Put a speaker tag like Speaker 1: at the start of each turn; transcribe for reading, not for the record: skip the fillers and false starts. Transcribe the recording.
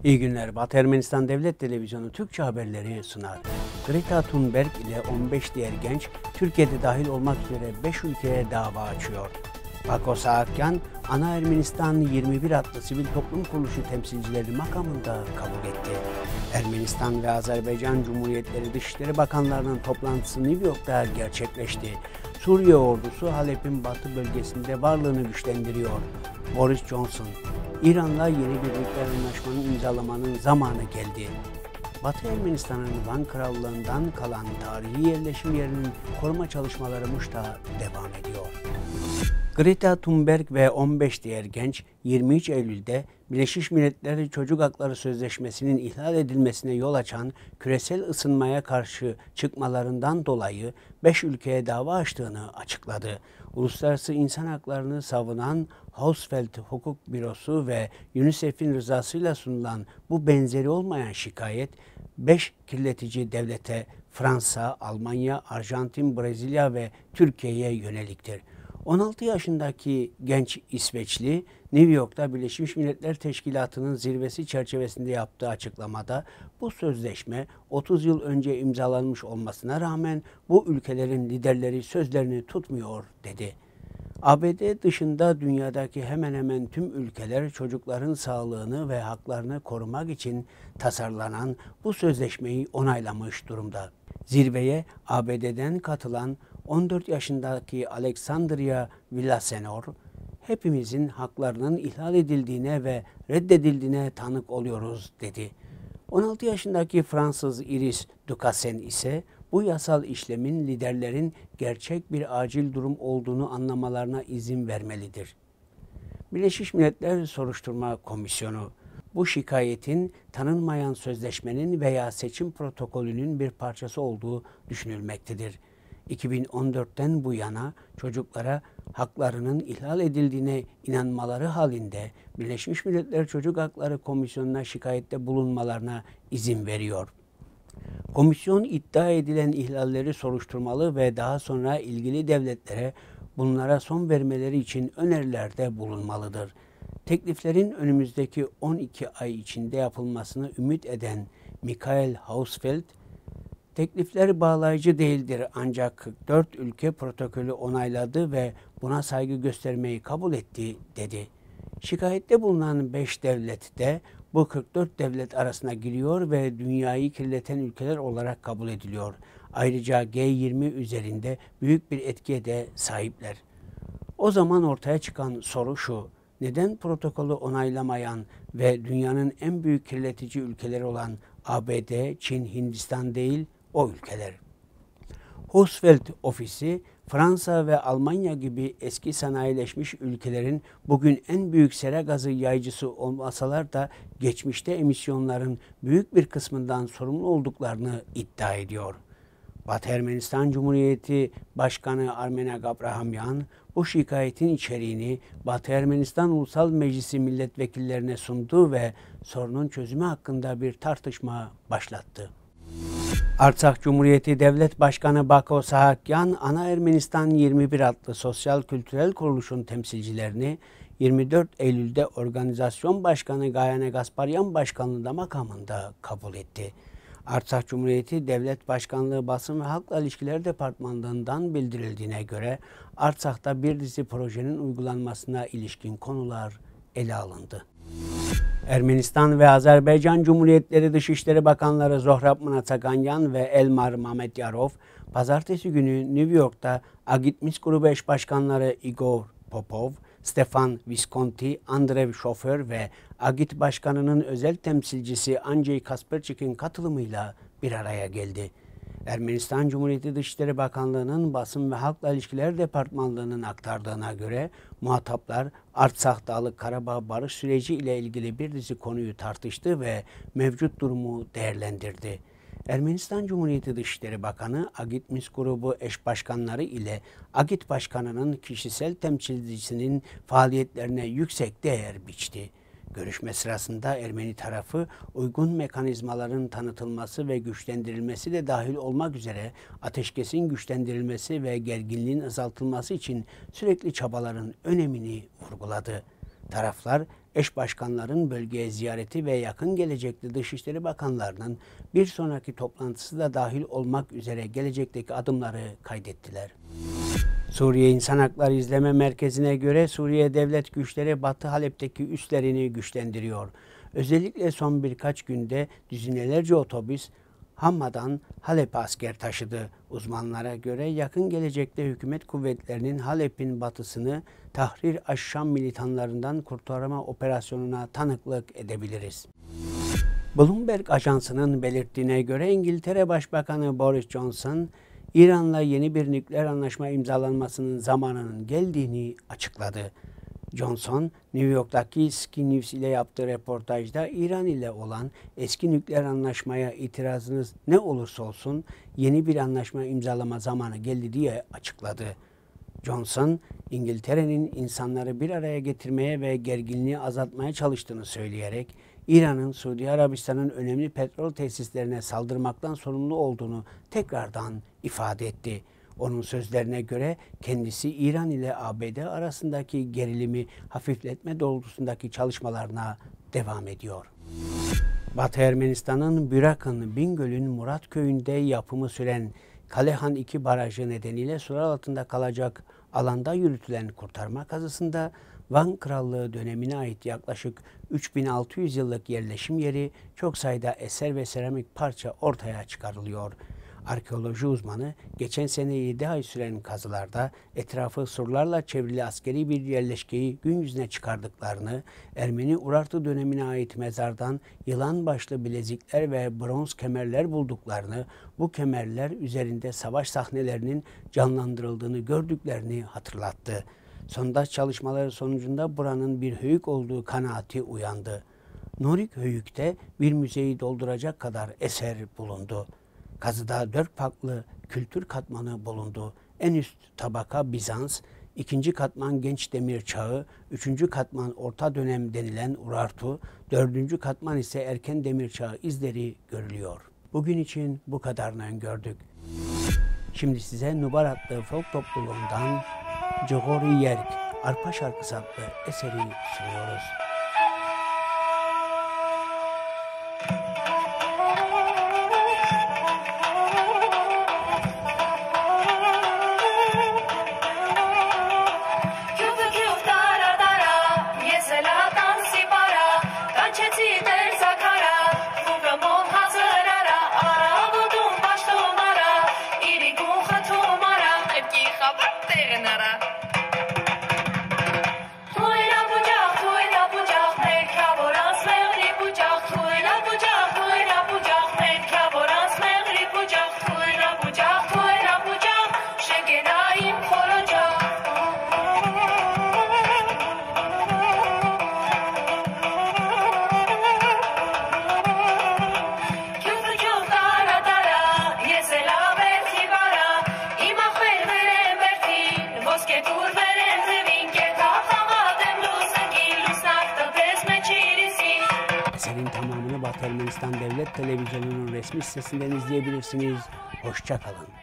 Speaker 1: İyi günler. Batı Ermenistan Devlet Televizyonu Türkçe haberleri sunar. Greta Thunberg ile 15 diğer genç Türkiye'de dahil olmak üzere 5 ülkeye dava açıyor. Bako Saakyan, Ana Ermenistan 21 adlı sivil toplum kuruluşu temsilcileri makamında kabul etti. Ermenistan ve Azerbaycan Cumhuriyetleri Dışişleri Bakanlarının toplantısı New York'ta gerçekleşti. Suriye ordusu Halep'in batı bölgesinde varlığını güçlendiriyor. Boris Johnson, İran'la yeni bir nükleer anlaşmanın imzalamanın zamanı geldi. Batı Ermenistan'ın Van Krallığı'ndan kalan tarihi yerleşim yerinin koruma çalışmaları Muş'ta devam ediyor. Greta Thunberg ve 15 diğer genç 23 Eylül'de Birleşmiş Milletler Çocuk Hakları Sözleşmesi'nin ihlal edilmesine yol açan küresel ısınmaya karşı çıkmalarından dolayı 5 ülkeye dava açtığını açıkladı. Uluslararası İnsan Haklarını savunan Hausfeld Hukuk Bürosu ve UNICEF'in rızasıyla sunulan bu benzeri olmayan şikayet 5 kirletici devlete Fransa, Almanya, Arjantin, Brezilya ve Türkiye'ye yöneliktir. 16 yaşındaki genç İsveçli, New York'ta Birleşmiş Milletler Teşkilatı'nın zirvesi çerçevesinde yaptığı açıklamada bu sözleşme 30 yıl önce imzalanmış olmasına rağmen bu ülkelerin liderleri sözlerini tutmuyor dedi. ABD dışında dünyadaki hemen hemen tüm ülkeler çocukların sağlığını ve haklarını korumak için tasarlanan bu sözleşmeyi onaylamış durumda. Zirveye ABD'den katılan 14 yaşındaki Alexandria Villasenor, hepimizin haklarının ihlal edildiğine ve reddedildiğine tanık oluyoruz dedi. 16 yaşındaki Fransız Iris Ducassen ise bu yasal işlemin liderlerin gerçek bir acil durum olduğunu anlamalarına izin vermelidir. Birleşmiş Milletler Soruşturma Komisyonu, bu şikayetin tanınmayan sözleşmenin veya seçim protokolünün bir parçası olduğu düşünülmektedir. 2014'ten bu yana çocuklara haklarının ihlal edildiğine inanmaları halinde Birleşmiş Milletler Çocuk Hakları Komisyonu'na şikayette bulunmalarına izin veriyor. Komisyon iddia edilen ihlalleri soruşturmalı ve daha sonra ilgili devletlere bunlara son vermeleri için önerilerde bulunmalıdır. Tekliflerin önümüzdeki 12 ay içinde yapılmasını ümit eden Michael Hausfeld, teklifler bağlayıcı değildir ancak 44 ülke protokolü onayladı ve buna saygı göstermeyi kabul etti dedi. Şikayette bulunan 5 devlet de bu 44 devlet arasına giriyor ve dünyayı kirleten ülkeler olarak kabul ediliyor. Ayrıca G20 üzerinde büyük bir etkiye de sahipler. O zaman ortaya çıkan soru şu: neden protokolü onaylamayan ve dünyanın en büyük kirletici ülkeleri olan ABD, Çin, Hindistan değil o ülkeler? Hausfeld ofisi, Fransa ve Almanya gibi eski sanayileşmiş ülkelerin bugün en büyük sera gazı yayıcısı olmasalar da geçmişte emisyonların büyük bir kısmından sorumlu olduklarını iddia ediyor. Batı Ermenistan Cumhuriyeti Başkanı Armenak Abrahamyan bu şikayetin içeriğini Batı Ermenistan Ulusal Meclisi milletvekillerine sundu ve sorunun çözümü hakkında bir tartışma başlattı. Artsakh Cumhuriyeti Devlet Başkanı Bako Saakyan, Ana Ermenistan 21 adlı sosyal kültürel kuruluşun temsilcilerini 24 Eylül'de Organizasyon Başkanı Gayane Gasparyan Başkanlığı'nda makamında kabul etti. Artsakh Cumhuriyeti Devlet Başkanlığı Basın ve Halkla İlişkiler Departmanlığı'ndan bildirildiğine göre Artsakh'ta bir dizi projenin uygulanmasına ilişkin konular ele alındı. Ermenistan ve Azerbaycan Cumhuriyetleri Dışişleri Bakanları Zohrab Mnatsakanyan ve Elmar Mamedyarov, pazartesi günü New York'ta Agitmis Grubu eş başkanları Igor Popov, Stefan Visconti, Andrew Şoför ve Agit Başkanı'nın özel temsilcisi Andrei Kasperçik'in katılımıyla bir araya geldi. Ermenistan Cumhuriyeti Dışişleri Bakanlığı'nın Basın ve Halkla İlişkiler Departmanlığı'nın aktardığına göre muhataplar Artsakh Dağlık Karabağ barış süreci ile ilgili bir dizi konuyu tartıştı ve mevcut durumu değerlendirdi. Ermenistan Cumhuriyeti Dışişleri Bakanı Agitmis Grubu eş başkanları ile Agit Başkanı'nın kişisel temsilcisinin faaliyetlerine yüksek değer biçti. Görüşme sırasında Ermeni tarafı uygun mekanizmaların tanıtılması ve güçlendirilmesi de dahil olmak üzere ateşkesin güçlendirilmesi ve gerginliğin azaltılması için sürekli çabaların önemini vurguladı. Taraflar Eş başkanların bölgeye ziyareti ve yakın gelecekte Dışişleri Bakanlarının bir sonraki toplantısı da dahil olmak üzere gelecekteki adımları kaydettiler. Suriye İnsan Hakları İzleme Merkezi'ne göre Suriye devlet güçleri Batı Halep'teki üslerini güçlendiriyor. Özellikle son birkaç günde düzinelerce otobüs Hamma'dan Halep'e asker taşıdı. Uzmanlara göre yakın gelecekte hükümet kuvvetlerinin Halep'in batısını Tahrir Aş-Şam militanlarından kurtarma operasyonuna tanıklık edebiliriz. Bloomberg Ajansı'nın belirttiğine göre İngiltere Başbakanı Boris Johnson, İran'la yeni bir nükleer anlaşma imzalanmasının zamanının geldiğini açıkladı. Johnson, New York'taki Sky News ile yaptığı röportajda İran ile olan eski nükleer anlaşmaya itirazınız ne olursa olsun yeni bir anlaşma imzalama zamanı geldi diye açıkladı. Johnson, İngiltere'nin insanları bir araya getirmeye ve gerginliği azaltmaya çalıştığını söyleyerek İran'ın Suudi Arabistan'ın önemli petrol tesislerine saldırmaktan sorumlu olduğunu tekrardan ifade etti. Onun sözlerine göre kendisi İran ile ABD arasındaki gerilimi hafifletme doğrultusundaki çalışmalarına devam ediyor. Batı Ermenistan'ın Bürak'ın Bingöl'ün Murat köyünde yapımı süren Kalehan 2 barajı nedeniyle sular altında kalacak alanda yürütülen kurtarma kazısında Van Krallığı dönemine ait yaklaşık 3600 yıllık yerleşim yeri, çok sayıda eser ve seramik parça ortaya çıkarılıyor. Arkeoloji uzmanı geçen sene 7 ay süren kazılarda etrafı surlarla çevrili askeri bir yerleşkeyi gün yüzüne çıkardıklarını, Ermeni Urartu dönemine ait mezardan yılan başlı bilezikler ve bronz kemerler bulduklarını, bu kemerler üzerinde savaş sahnelerinin canlandırıldığını gördüklerini hatırlattı. Sondaj çalışmaları sonucunda buranın bir höyük olduğu kanaati uyandı. Norik Höyük'te bir müzeyi dolduracak kadar eser bulundu. Kazıda 4 farklı kültür katmanı bulundu. En üst tabaka Bizans, ikinci katman Genç Demir Çağı, üçüncü katman Orta Dönem denilen Urartu, dördüncü katman ise Erken Demir Çağı izleri görülüyor. Bugün için bu kadarını öngördük. Şimdi size Nubar adlı folk topluluğundan Cogori Yerk, Arpa Şarkısı adlı eseri sunuyoruz. Eserin tamamını Batı Ermenistan Devlet Televizyonu'nun resmi sitesinden izleyebilirsiniz. Hoşça kalın.